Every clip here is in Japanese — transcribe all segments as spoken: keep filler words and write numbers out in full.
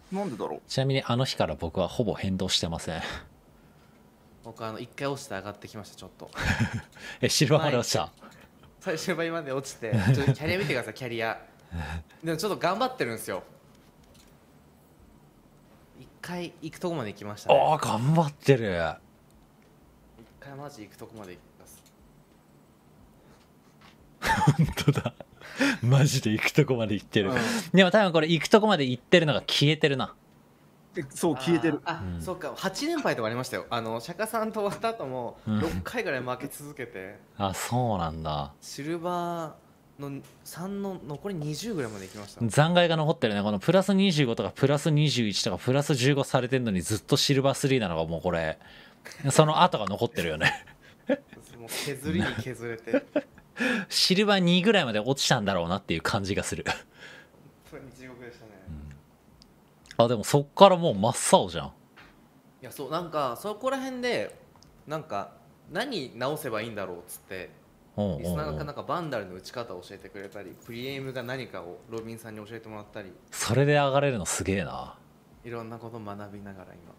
なんでだろう。 ちなみにあの日から僕はほぼ変動してません。 僕あのいっかい落ちて上がってきましたちょっと。 え、シルバーまで落ちた。 最終盤まで落ちて、ちょっとキャリア見てくださいキャリア。でもちょっと頑張ってるんですよ。一回行くとこまで行きましたね。 ああ、頑張ってる。 一回マジ行くとこまで行きます。 本当だ。マジで行くとこまで行ってる。 うんでも多分これ行くとこまで行ってるのが消えてるな。 えそう消えてる。 あーあ、 うんそっかはち連敗とかありましたよ。あの釈迦さんと終わった後もうんろっかいぐらい負け続けて、 あ、そうなんだ。 シルバーのさんの残りにじゅうぐらいまで行きました。 残骸が残ってるね。このプラスにじゅうごとかプラスにじゅういちとかプラスじゅうごされてるのにずっとシルバースリーなのがもうこれその後が残ってるよね。 もう削りに削れて本シルバーにぐらいまで落ちたんだろうなっていう感じがする。 当に地獄でしたね。 あ、でもそっからもう真っ青じゃん。 いやそうなんかそこら辺でなんか何直せばいいんだろうっつってうんうんリスナーうん。 がなんかバンダルの打ち方を教えてくれたりプリエイムが何かをロビンさんに教えてもらったりそれで上がれるのすげえな。 いろんなことを学びながら今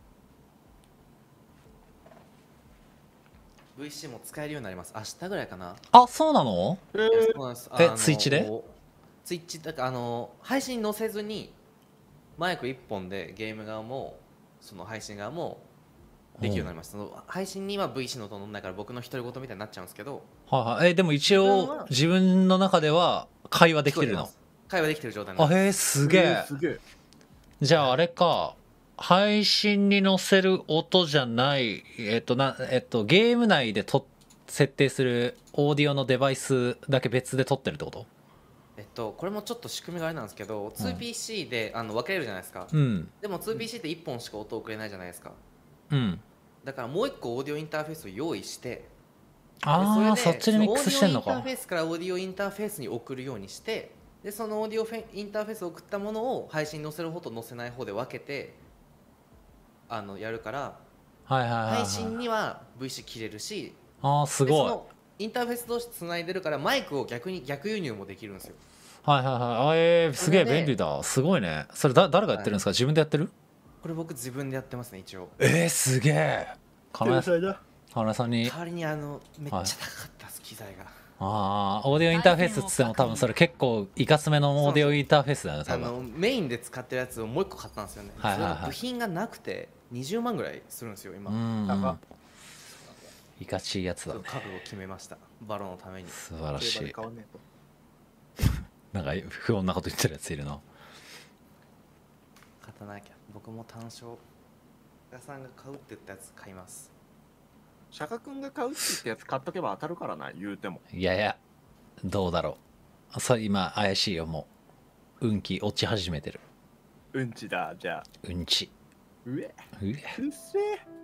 ブイシー も使えるようになります。明日ぐらいかな。 あ、そうなの？ えいやーそうなんです。 えあのツイッチでツイッチだからあの配信載せずにマイクいっぽんでゲーム側もその配信側もできるようになります。その配信には ブイシー の音乗んないから僕の独り言みたいになっちゃうんですけどはいはい。え、でも一自分は応自分の中では会話できてるの聞こえてま。す。会話できてる状態なんあ、 です。 へえ、すげええー。すげえ。 じゃああれか、配信に載せる音じゃない、えっとな、えっと、ゲーム内でと設定するオーディオのデバイスだけ別で撮ってるってこと？ えっとこれもちょっと仕組みがあれなんですけど ツーピーシー であの分けれるじゃないですか。 うん。 でも ツーピーシー っていっぽんしか音を送れないじゃないですか。 うん。 だからもういっこオーディオインターフェースを用意してでああ、 それでそっちでミックスしてんのかそオーディオインターフ。ェースからオーディオインターフェースに送るようにしてでそのオーディオフェインターフェースを送ったものを配信に載せる方と載せない方で分けてあのやるからはいはいはい、はい。 配信には ブイシー 切れるしああ、すごい。 でそのインターフェース同士つないでるからマイクを逆に逆輸入もできるんですよ。 はいはいはい。あえー、すげえそれで便利だ。すごいね。それだ誰がやってるんですか、自分でやってる？ これ僕自分でやってますね一応。 えー、すげえ。金谷さん天才だ。 金谷さんに。 代わりにあのめっちゃ高かったです、機材が。 ああ、オーディオインターフェースっつっても多分それ結構いかつめのオーディオインターフェースだよね、多あ分。 のメインで使ってるやつをもう一個買ったんですよね。 はいはいはいそれが部品がなくてにじゅうまんぐらいするんですよ今。 うちん、 高っうん。いかちいやつだねょっと。覚悟を決めましたバロのために。 素晴らしい。 競馬で買わねえと。 なんか不穏なこと言ってるやついるな。 勝たなきゃ。僕も単勝ガさんが買うって言ったやつ買います。 釈迦くんが買うって言ったやつ買っとけば当たるからな、言うても。 いやいや、どうだろう。それ今怪しいよ、もう。運気落ち始めてる。 うんちだ、じゃあ。 うんち。 うえ、 うえ。 うっせえ。